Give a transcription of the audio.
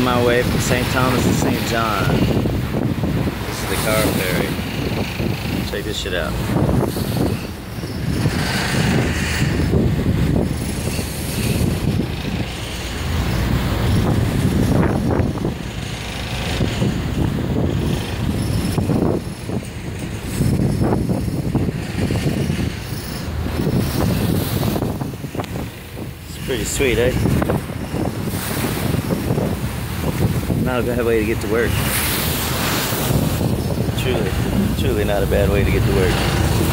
making my way from St. Thomas to St. John. This is the car ferry. Check this shit out. It's pretty sweet, eh? Not a bad way to get to work. Truly not a bad way to get to work.